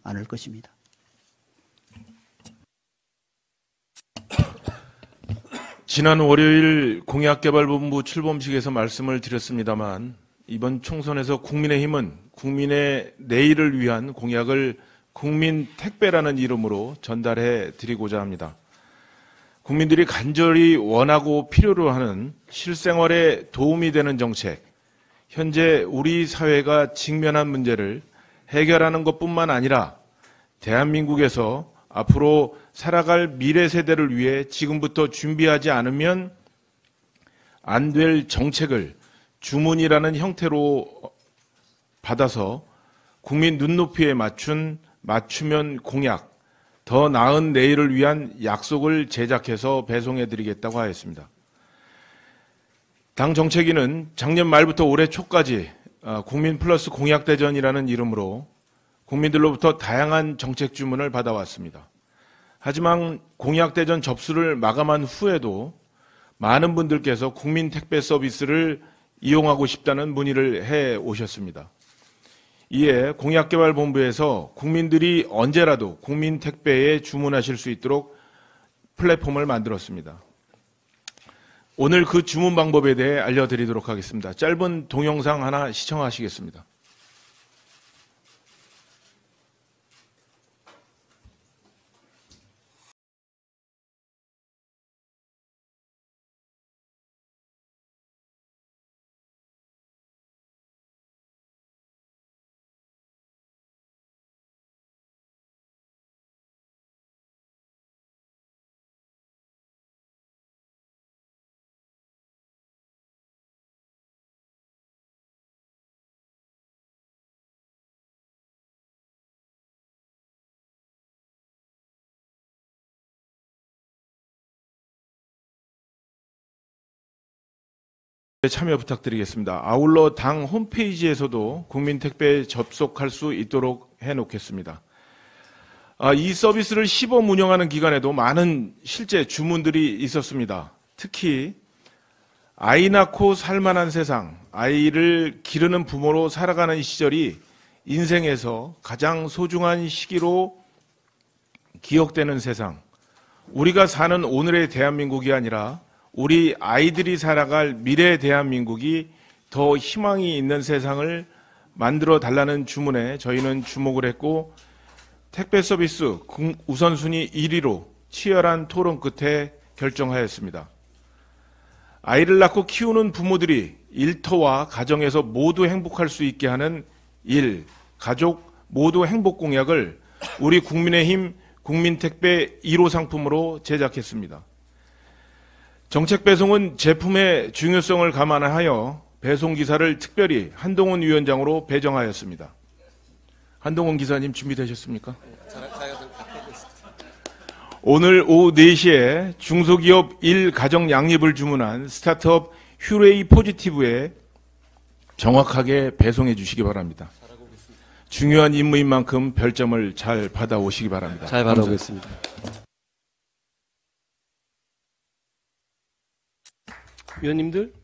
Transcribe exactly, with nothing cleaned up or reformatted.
않을 것입니다. 지난 월요일 공약개발본부 출범식에서 말씀을 드렸습니다만 이번 총선에서 국민의힘은 국민의 내일을 위한 공약을 국민택배라는 이름으로 전달해 드리고자 합니다. 국민들이 간절히 원하고 필요로 하는 실생활에 도움이 되는 정책, 현재 우리 사회가 직면한 문제를 해결하는 것뿐만 아니라 대한민국에서 앞으로 살아갈 미래 세대를 위해 지금부터 준비하지 않으면 안 될 정책을 주문이라는 형태로 받아서 국민 눈높이에 맞춘 맞춤형 공약, 더 나은 내일을 위한 약속을 제작해서 배송해드리겠다고 하였습니다. 당 정책위는 작년 말부터 올해 초까지 국민 플러스 공약대전이라는 이름으로 국민들로부터 다양한 정책 주문을 받아왔습니다. 하지만 공약대전 접수를 마감한 후에도 많은 분들께서 국민택배 서비스를 이용하고 싶다는 문의를 해 오셨습니다. 이에 공약개발본부에서 국민들이 언제라도 국민택배에 주문하실 수 있도록 플랫폼을 만들었습니다. 오늘 그 주문 방법에 대해 알려드리도록 하겠습니다. 짧은 동영상 하나 시청하시겠습니다. 참여 부탁드리겠습니다. 아울러 당 홈페이지에서도 국민택배에 접속할 수 있도록 해놓겠습니다. 아, 이 서비스를 시범 운영하는 기간에도 많은 실제 주문들이 있었습니다. 특히 아이 낳고 살만한 세상, 아이를 기르는 부모로 살아가는 시절이 인생에서 가장 소중한 시기로 기억되는 세상, 우리가 사는 오늘의 대한민국이 아니라 우리 아이들이 살아갈 미래의 대한민국이 더 희망이 있는 세상을 만들어 달라는 주문에 저희는 주목을 했고 택배 서비스 우선순위 일 위로 치열한 토론 끝에 결정하였습니다. 아이를 낳고 키우는 부모들이 일터와 가정에서 모두 행복할 수 있게 하는 일, 가족 모두 행복 공약을 우리 국민의힘 국민택배 일 호 상품으로 제작했습니다. 정책 배송은 제품의 중요성을 감안하여 배송기사를 특별히 한동훈 위원장으로 배정하였습니다. 한동훈 기사님 준비되셨습니까? 오늘 오후 네 시에 중소기업 일 가정 양립을 주문한 스타트업 휴레이 포지티브에 정확하게 배송해 주시기 바랍니다. 중요한 임무인 만큼 별점을 잘 받아오시기 바랍니다. 잘 받아오겠습니다. 위원님들